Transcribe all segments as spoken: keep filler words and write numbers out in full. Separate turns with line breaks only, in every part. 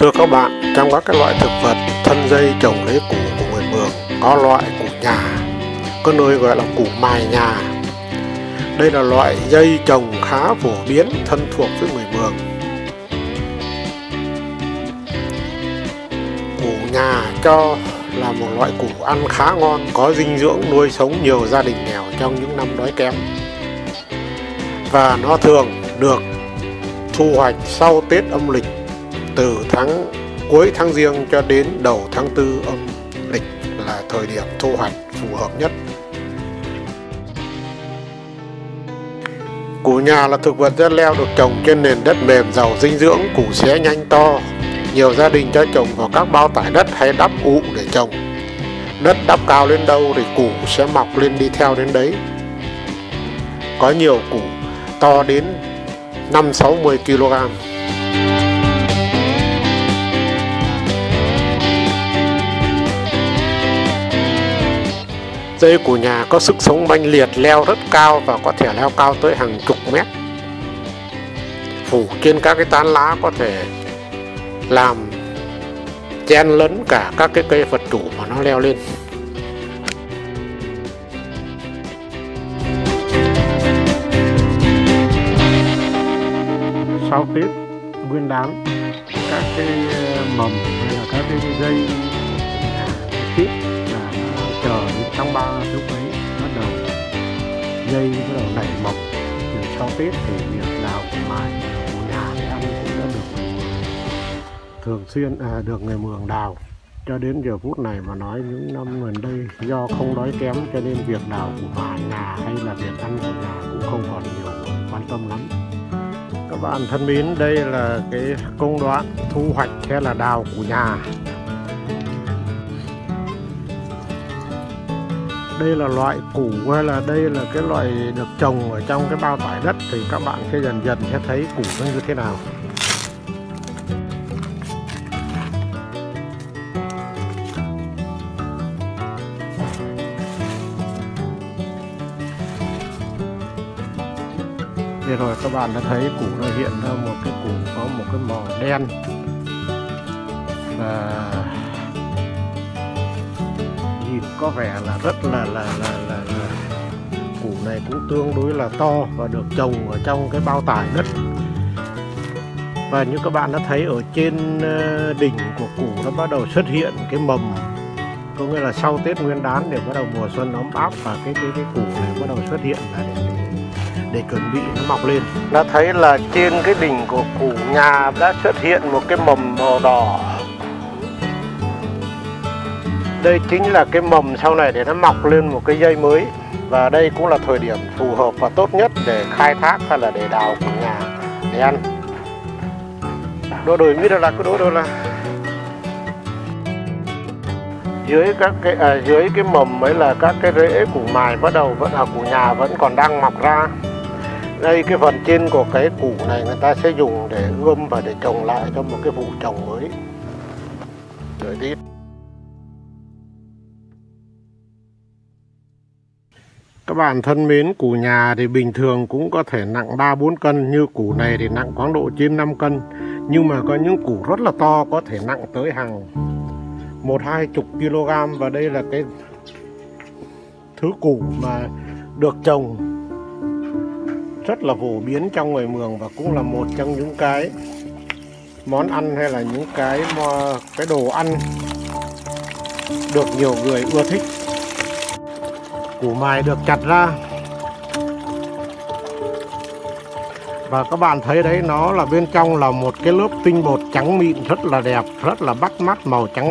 Thưa các bạn, trong các cái loại thực vật thân dây trồng lấy củ của người Mường có loại củ nhà, có nơi gọi là củ mài nhà. Đây là loại dây trồng khá phổ biến, thân thuộc với người Mường. Củ nhà cho là một loại củ ăn khá ngon, có dinh dưỡng nuôi sống nhiều gia đình nghèo trong những năm đói kém. Và nó thường được thu hoạch sau Tết âm lịch, từ tháng cuối tháng Giêng cho đến đầu tháng tư âm lịch là thời điểm thu hoạch phù hợp nhất. Củ nhà là thực vật dưa leo được trồng trên nền đất mềm giàu dinh dưỡng, củ xé nhanh to. Nhiều gia đình cho trồng vào các bao tải đất hay đắp ụ để trồng. Đất đắp cao lên đâu thì củ sẽ mọc lên đi theo đến đấy. Có nhiều củ to đến năm sáu mươi ki lô gam. Dây củ nhà có sức sống manh liệt, leo rất cao và có thể leo cao tới hàng chục mét. Phủ trên các cái tán lá có thể làm chen lấn cả các cái cây vật chủ mà nó leo lên. Sau Tết Nguyên đán, các cái mầm hay là các cái dây tiếp là chờ đến tháng ba, lúc ấy bắt đầu dây bắt đầu nảy mọc. Từ sau Tết thì việc đào củ mài củ nhà để ăn cũng đã được thường xuyên à, được người Mường đào. Cho đến giờ phút này mà nói, những năm gần đây do không đói kém cho nên việc đào củ mài nhà hay là việc ăn củ nhà cũng không còn nhiều người quan tâm lắm. Các bạn thân mến, đây là cái công đoạn thu hoạch hay là đào củ nhà. Đây là loại củ hay là đây là cái loại được trồng ở trong cái bao tải đất, thì các bạn sẽ dần dần sẽ thấy củ nó như thế nào. Đây rồi, các bạn đã thấy củ nó hiện ra một cái củ có một cái màu đen và nhìn có vẻ là rất là là là, là, là củ này cũng tương đối là to và được trồng ở trong cái bao tải đất. Và như các bạn đã thấy ở trên đỉnh của củ nó bắt đầu xuất hiện cái mầm, có nghĩa là sau Tết Nguyên đán để bắt đầu mùa xuân ấm áp, và cái cái cái củ này bắt đầu xuất hiện là để để chuẩn bị nó mọc lên. Đã thấy là trên cái đỉnh của củ nhà đã xuất hiện một cái mầm màu đỏ. Đây chính là cái mầm sau này để nó mọc lên một cái dây mới. Và đây cũng là thời điểm phù hợp và tốt nhất để khai thác hay là để đào củ nhà để ăn. Đôi đôi mít là cái đôi đôi là dưới các cái à, dưới cái mầm ấy là các cái rễ củ mài bắt đầu vẫn là củ nhà vẫn còn đang mọc ra. Đây cái phần trên của cái củ này người ta sẽ dùng để ươm và để trồng lại cho một cái vụ trồng mới. Đợi tí. Các bạn thân mến, củ nhà thì bình thường cũng có thể nặng ba bốn cân, như củ này thì nặng khoảng độ trên năm cân. Nhưng mà có những củ rất là to có thể nặng tới hàng một hai chục ki lô gam. Và đây là cái thứ củ mà được trồng rất là phổ biến trong người Mường, và cũng là một trong những cái món ăn hay là những cái cái đồ ăn được nhiều người ưa thích. Củ mài được chặt ra và các bạn thấy đấy, nó là bên trong là một cái lớp tinh bột trắng mịn rất là đẹp, rất là bắt mắt, màu trắng.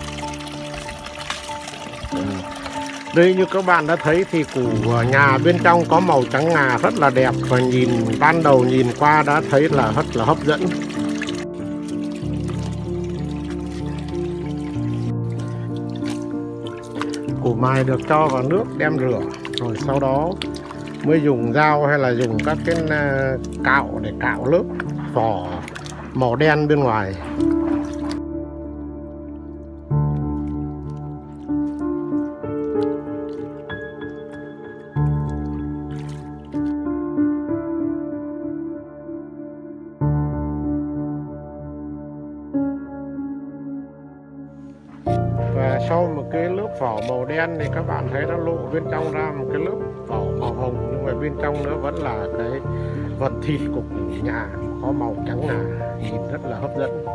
Đây như các bạn đã thấy thì củ nhà bên trong có màu trắng ngà rất là đẹp, và nhìn ban đầu nhìn qua đã thấy là rất là hấp dẫn. Củ mài được cho vào nước đem rửa, rồi sau đó mới dùng dao hay là dùng các cái cạo để cạo lớp vỏ màu đen bên ngoài. sau một cái lớp vỏ màu đen thì các bạn thấy nó lộ bên trong ra một cái lớp vỏ màu hồng, nhưng mà bên trong nó vẫn là cái vật thịt của củ nhà có màu trắng ngà, nhìn rất là hấp dẫn.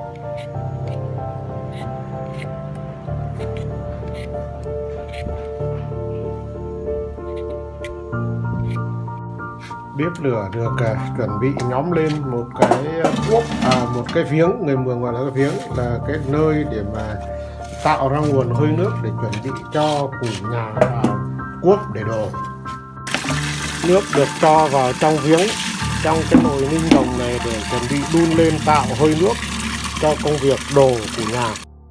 Bếp lửa được uh, chuẩn bị nhóm lên một cái cuốc, à, một cái viếng, người Mường gọi là cái viếng, là cái nơi để mà tạo ra nguồn hơi nước để chuẩn bị cho củ nhà vào cuốc để đổ. Nước được cho vào trong viếng, trong cái nồi ninh đồng này để chuẩn bị đun lên tạo hơi nước cho công việc đổ củ nhà.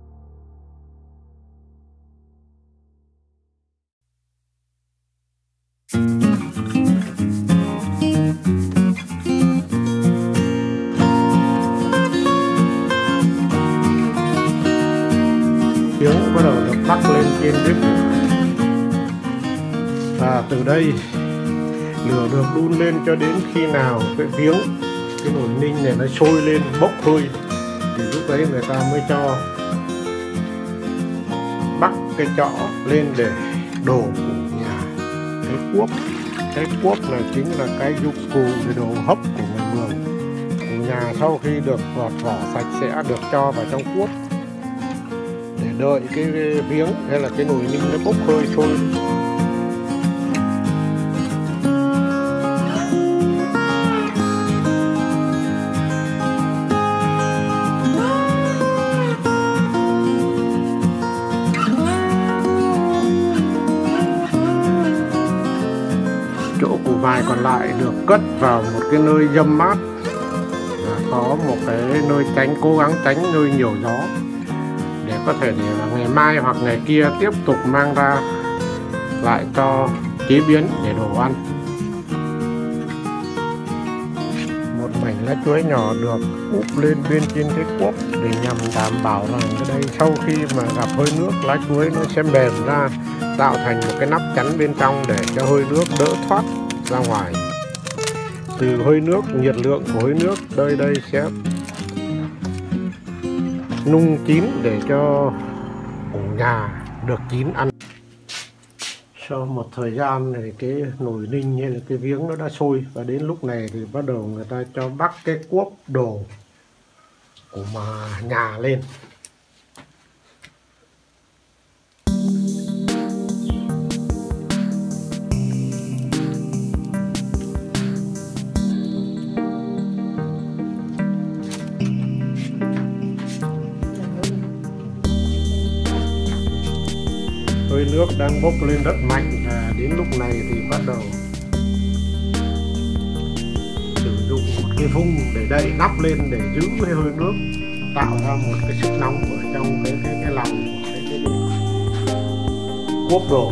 Viếng bắt đầu được bắc lên trên bếp, và từ đây lửa được đun lên cho đến khi nào cái viếng, cái nồi ninh này nó sôi lên bốc hơi, thì lúc đấy người ta mới cho bắc cái chõ lên để đổ củ nhà. Cái cuốc, cái cuốc là chính là cái dụng cụ để đổ hấp của người Mường. Củ nhà sau khi được gọt vỏ sạch sẽ được cho vào trong cuốc để đợi cái viếng hay là cái nồi ninh nó bốc hơi sôi. Chỗ củ vải còn lại được cất vào một cái nơi râm mát và có một cái nơi tránh, cố gắng tránh nơi nhiều gió, để có thể để là ngày mai hoặc ngày kia tiếp tục mang ra lại cho chế biến để đồ ăn. Một mảnh lá chuối nhỏ được úp lên bên trên cái cuốc để nhằm đảm bảo rằng cái đây sau khi mà gặp hơi nước, lá chuối nó sẽ mềm ra, tạo thành một cái nắp chắn bên trong để cho hơi nước đỡ thoát ra ngoài. Từ hơi nước, nhiệt lượng của hơi nước đây đây sẽ nung chín để cho củ nhà được chín ăn. Sau một thời gian thì cái nồi ninh hay là cái viếng nó đã sôi, và đến lúc này thì bắt đầu người ta cho bắc cái cuốc đổ củ mà nhà lên. Hơi nước đang bốc lên rất mạnh, và đến lúc này thì bắt đầu sử dụng một cái vung để đậy nắp lên để giữ cái hơi nước, tạo ra một cái sức nóng ở trong cái cái cái lòng của cái, cái, cái cuốc đổ.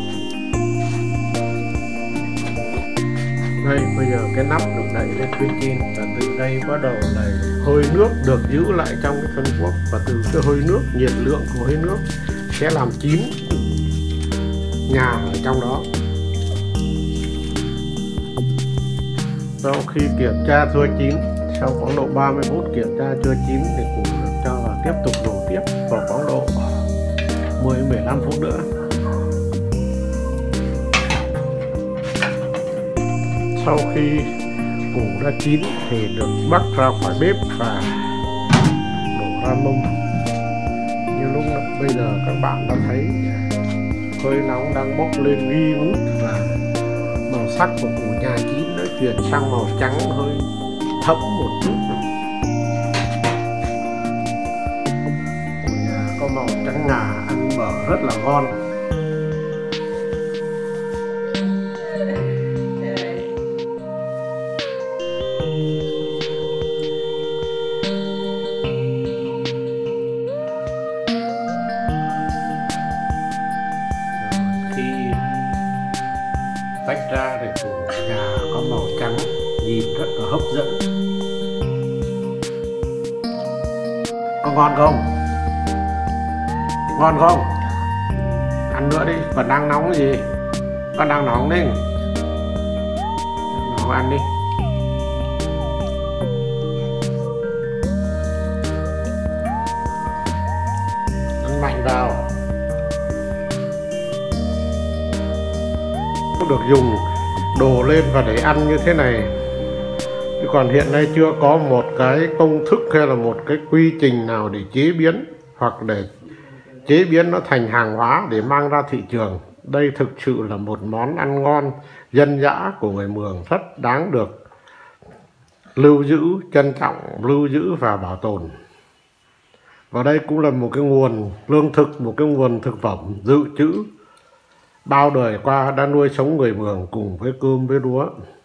Đây bây giờ cái nắp được đậy lên bên trên, và từ đây bắt đầu là hơi nước được giữ lại trong cái phân cuốc, và từ cái hơi nước, nhiệt lượng của hơi nước sẽ làm chín nhà ở trong đó. Sau khi kiểm tra chưa chín, sau khoảng độ ba mươi phút kiểm tra chưa chín thì củ được cho vào tiếp tục đổ tiếp vào khoảng độ mười đến mười lăm phút nữa. Sau khi củ đã chín thì được bắc ra khỏi bếp và đổ ra mâm. Như lúc bây giờ các bạn đã thấy hơi nóng đang bốc lên nghi ngút, và màu sắc của củ nhà chín đã chuyển sang màu trắng hơi thẫm một chút. Củ nhà có màu trắng ngà, ăn bở rất là ngon. Tách ra thì củ nhà có màu trắng, nhìn rất là hấp dẫn. Có ngon không? Ngon không? Ăn nữa đi, vẫn đang nóng cái gì? Con đang nóng đi. Nóng ăn đi. Ăn mạnh vào. được dùng đổ lên và để ăn như thế này. Chứ còn hiện nay chưa có một cái công thức hay là một cái quy trình nào để chế biến hoặc để chế biến nó thành hàng hóa để mang ra thị trường. Đây thực sự là một món ăn ngon dân dã của người Mường, rất đáng được lưu giữ, trân trọng, lưu giữ và bảo tồn. Và đây cũng là một cái nguồn lương thực, một cái nguồn thực phẩm dự trữ bao đời qua đã nuôi sống người Mường cùng với cơm với lúa.